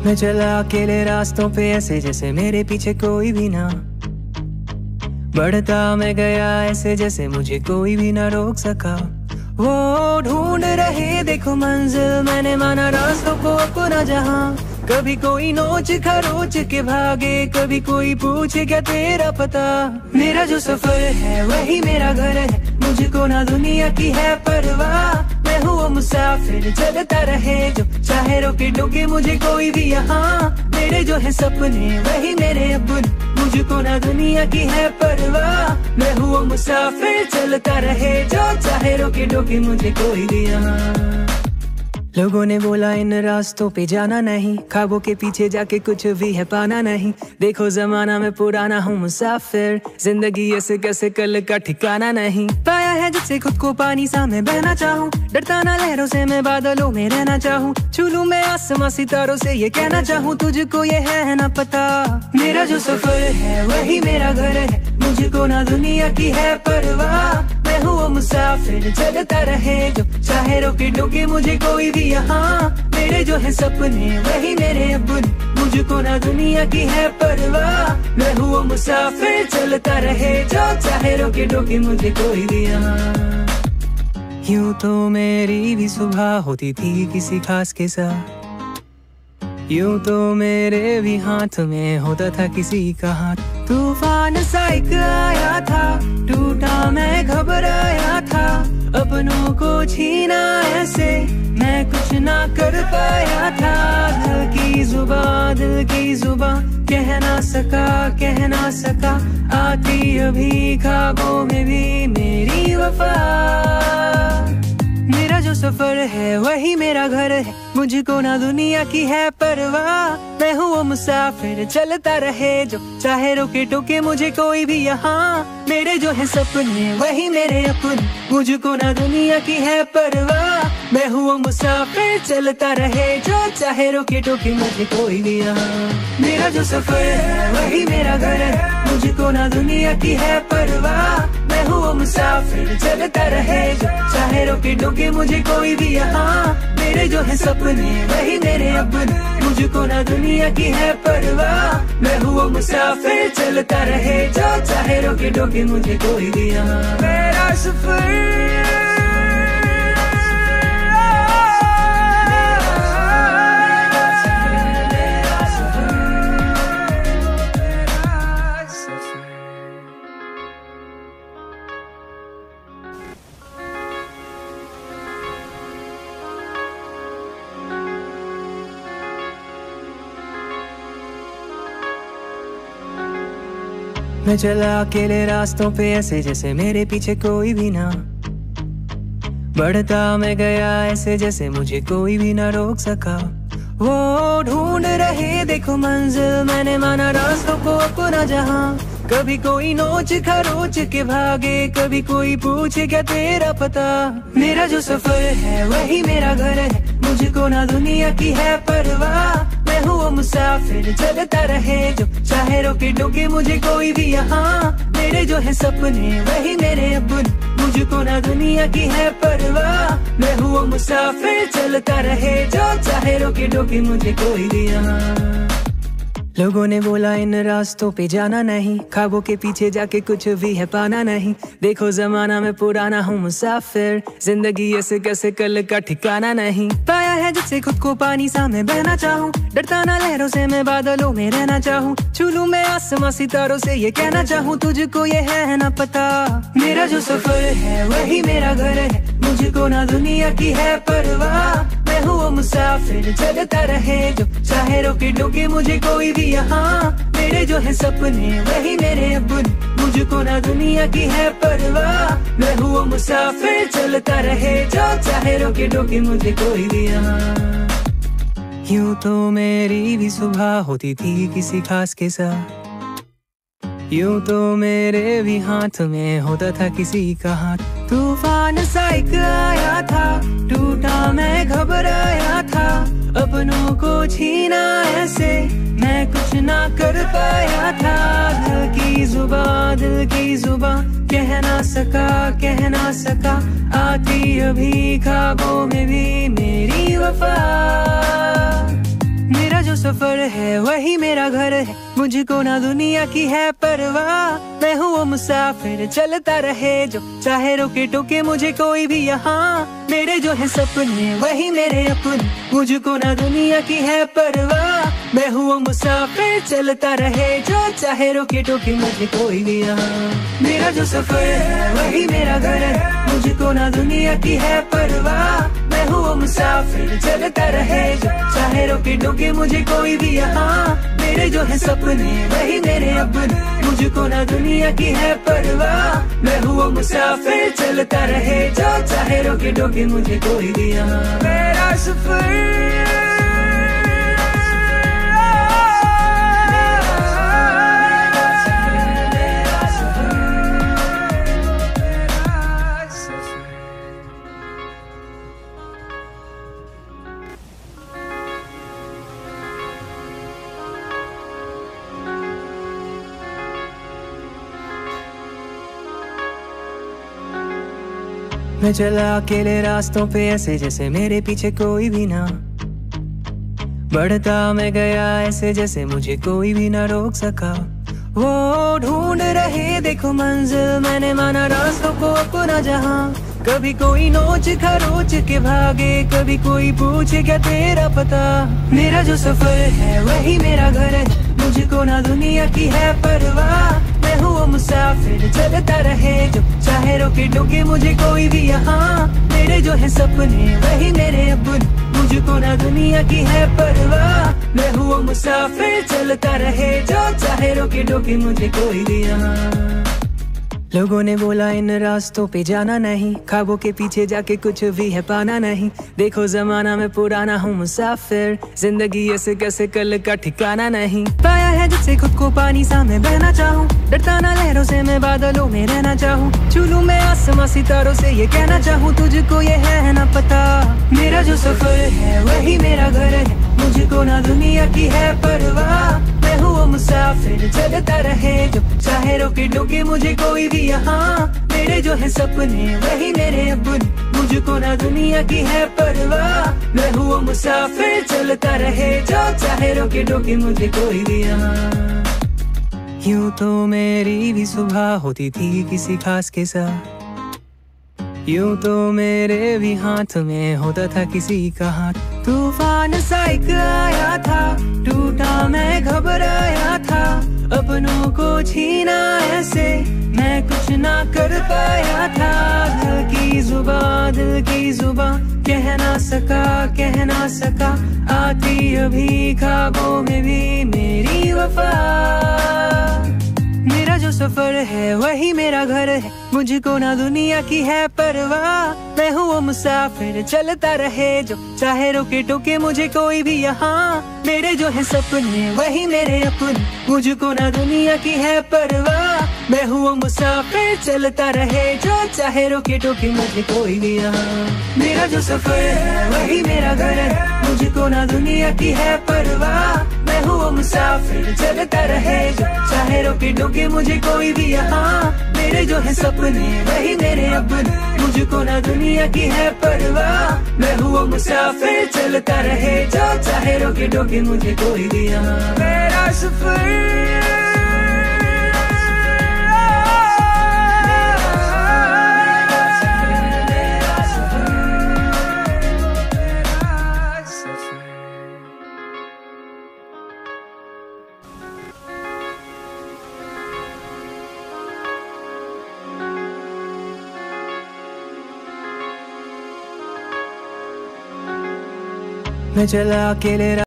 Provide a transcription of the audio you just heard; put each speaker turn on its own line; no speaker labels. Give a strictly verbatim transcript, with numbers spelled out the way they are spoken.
मैं चला अकेले रास्तों पे ऐसे जैसे मेरे पीछे कोई भी ना, बढ़ता मैं गया ऐसे जैसे मुझे कोई भी ना रोक सका। वो ढूंढ रहे देखो मंजिल, मैंने माना रास्तों को अपना जहां। कभी कोई नोच खरोच के भागे, कभी कोई पूछे क्या तेरा पता। मेरा जो सफर है वही मेरा घर है, मुझको ना दुनिया की है परवाह। मैं हूँ वो मुसाफिर चलता रहे जो चाहे रोके टोके मुझे कोई भी यहाँ। मेरे जो है सपने वही मेरे अपने, मुझको ना दुनिया की है परवाह। मैं हूँ वो मुसाफिर चलता रहे जो चाहे रोके टोके मुझे कोई भी यहाँ। लोगों ने बोला इन रास्तों पे जाना नहीं, ख्वाबों के पीछे जाके कुछ भी है पाना नहीं। देखो जमाना में पुराना हूँ मुसाफिर, जिंदगी ऐसे कैसे कल का ठिकाना नहीं। पाया है जिससे खुद को पानी सा मैं बहना चाहूँ, डरता ना लहरों से मैं बादलों में रहना चाहूँ। छू लूं मैं आसमां सितारों से ये कहना चाहूँ, तुझको ये है ना पता। मेरा जो सफर है वही मेरा घर है, मुझको ना दुनिया की है परवाह। मैं हूँ वो मुसाफिर चलता रहे जो चाहे रोके टोके मुझे कोई भी यहाँ। मेरे जो है सपने वही मेरे अपने, मुझको ना दुनिया की है परवाह। मैं हूँ वो मुसाफिर चलता रहे जो चाहे रोके टोके मुझे कोई भी यहाँ। यूं तो मेरी भी सुबह होती थी किसी खास के साथ, यूं तो मेरे भी हाथ में होता था किसी का हाथ। तूफान सा एक आया था, टूटा मैं घबराया था। अपनों को छीना ऐसे मैं कुछ ना कर पाया था। दिल की जुबान दिल की जुबान कह ना सका कह ना सका। आती अभी ख्वाबों में भी मेरी वफा। मेरा जो सफर है वही मेरा घर है, मुझको ना दुनिया की है परवाह। मैं हूँ वो मुसाफिर चलता रहे जो चाहे रोके टोके मुझे कोई भी यहाँ। मेरे जो है सपने वही मेरे अपने, मुझको ना दुनिया की है परवाह। मैं हूँ वो मुसाफिर चलता रहे जो चाहे रोके टोके मुझे कोई भी यहाँ। मेरा जो सफर है वही मेरा घर है, मुझको ना दुनिया की है परवाह। मैं हूँ वो मुसाफिर चलता रहे जो चाहे रोके टोके मुझे कोई भी यहाँ। मेरे जो है सपने वही मेरे अपने, मुझको ना दुनिया की है परवाह। मैं हूँ वो मुसाफिर चलता रहे जो चाहे रोके टोके मुझे कोई भी यहाँ। मेरा सफर मैं चला अकेले रास्तों पे ऐसे जैसे मेरे पीछे कोई भी ना, बढ़ता मैं गया ऐसे जैसे मुझे कोई भी ना रोक सका। वो ढूंढ रहे देखो मंजिल, मैंने माना रास्तों को अपना जहां। कभी कोई नोच खरोच के भागे, कभी कोई पूछे क्या तेरा पता। मेरा जो सफर है वही मेरा घर है, मुझको ना दुनिया की है परवाह। मैं हूँ वो मुसाफिर चलता रहे जो चाहे रोके टोके मुझे कोई भी यहाँ। मेरे जो है सपने वही मेरे अपने, मुझको ना दुनिया की है परवाह। मैं हूँ वो मुसाफिर चलता रहे जो चाहे रोके टोके मुझे कोई भी यहाँ। लोगों ने बोला इन रास्तों पे जाना नहीं, ख्वाबों के पीछे जाके कुछ भी है पाना नहीं। देखो जमाना में पुराना हूँ मुसाफिर, जिंदगी ऐसे कैसे कल का ठिकाना नहीं। पाया है जिससे खुद को पानी सा मैं बहना चाहूँ, डरता ना लहरों से मैं बादलों में रहना चाहूँ। छू लूं मैं आसमां सितारों से ये कहना चाहूँ, तुझको ये है ना पता। मेरा जो सफर है वही मेरा घर है, मुझको ना दुनिया की है परवाह। मैं हूँ वो मुसाफिर चलता रहे जो चाहे रोके टोके मुझे कोई भी यहाँ। मेरे जो है सपने वही मेरे अपने, मुझको ना दुनिया की है परवाह। मैं हूँ वो मुसाफिर चलता रहे जो चाहे रोके टोके मुझे कोई भी यहाँ। यूं तो मेरी भी सुबह होती थी किसी खास के साथ, यूं तो मेरे भी हाथ में होता था किसी का हाथ। तूफान सा एक आया था, टूटा मैं घबराया था। अपनों को छीना ऐसे मैं कुछ ना कर पाया था। दिल की जुबान दिल की जुबान कह ना सका कह ना सका। आती अभी ख्वाबों में भी मेरी वफा। मेरा जो सफर है वही मेरा घर है, मुझको ना दुनिया की है परवाह। मैं हूँ वो मुसाफिर चलता रहे जो चाहे रोके टोके मुझे कोई भी यहाँ। मेरे जो है सपने वही मेरे अपने, मुझको ना दुनिया की है परवाह। मैं हूँ वो मुसाफिर चलता रहे जो चाहे रोके टोके मुझे कोई भी यहाँ। मेरा जो सफर है वही मेरा घर है, मुझको ना दुनिया की है परवाह। मैं हूँ वो मुसाफिर चलता रहे जो चाहे रोके टोके मुझे कोई भी यहाँ। मेरे जो है सपने वही मेरे अपने, मुझको ना दुनिया की है परवाह। मैं हूँ वो मुसाफिर चलता रहे जो चाहे रोके टोके मुझे कोई भी यहाँ। मेरा सफर मैं चला अकेले रास्तों पे ऐसे जैसे मेरे पीछे कोई भी ना। बढ़ता मैं गया ऐसे जैसे मुझे कोई भी ना रोक सका। वो ढूंढ रहे देखो मंजिल, मैंने माना रास्तों को अपना जहां। कभी कोई नोच खरोच के भागे, कभी कोई पूछे क्या तेरा पता। मेरा जो सफर है वही मेरा घर है, मुझको ना दुनिया की है परवाह। मैं हूँ वो मुसाफिर चलता रहे जो चाहे रोके टोके मुझे कोई भी यहाँ। मेरे जो है सपने वही मेरे अपने, मुझको ना दुनिया की है परवाह। मैं हूँ वो मुसाफिर चलता रहे जो चाहे रोके टोके मुझे कोई भी यहाँ। लोगों ने बोला इन रास्तों पे जाना नहीं, ख्वाबों के पीछे जाके कुछ भी है पाना नहीं। देखो जमाना में पुराना हूँ मुसाफिर, जिंदगी ऐसे कैसे कल का ठिकाना नहीं। पाया है जब से खुद को पानी सा मैं बहना चाहूँ, डरता ना लहरों से मैं बादलों में रहना चाहूँ। चूलू मैं आसमां सितारों से ये कहना चाहूँ, तुझको ये है ना पता। मेरा जो सफर है वही मेरा घर है, मुझको ना दुनिया की है परवाह। मैं हूँ वो मुसाफिर चलता रहे जो चाहे रोके टोके मुझे कोई भी यहाँ। मेरे जो है सपने वही मेरे अपने, मुझको ना दुनिया की है परवाह। मैं हूँ वो मुसाफिर चलता रहे जो चाहे रोके टोके मुझे कोई भी यहाँ। यूं तो मेरी भी सुबह होती थी किसी खास के साथ, यूं तो मेरे भी हाथ में होता था किसी का हाथ। तूफान सा एक आया था, टूटा मैं घबराया था। अपनों को छीना ऐसे मैं कुछ ना कर पाया था। दिल की जुबां दिल की जुबां कह ना सका कह ना सका। आती अभी ख्वाबों में भी मेरी वफा। मेरा जो सफर है वही मेरा घर है, मुझको ना दुनिया की है परवाह। मैं हूँ वो मुसाफिर चलता रहे जो चाहे रोके टोके मुझे कोई भी यहाँ। मेरे जो है सपने वही मेरे अपने, मुझको ना दुनिया की है परवाह। मैं हूँ वो मुसाफिर चलता रहे जो चाहे रोके टोके मुझे कोई भी यहाँ। मेरा जो सफर है वही मेरा घर है, मुझको ना दुनिया की है परवाह। मैं हूँ वो मुसाफिर चलता रहे जो चाहे रोके टोके मुझे कोई भी यहाँ। मेरे जो है सपने वही मेरे अपने, मुझको ना दुनिया की है परवाह। मैं हूँ वो मुसाफिर चलता रहे जो चाहे रोके टोके मुझे कोई भी यहाँ। मेरा सफर मैं चला अकेले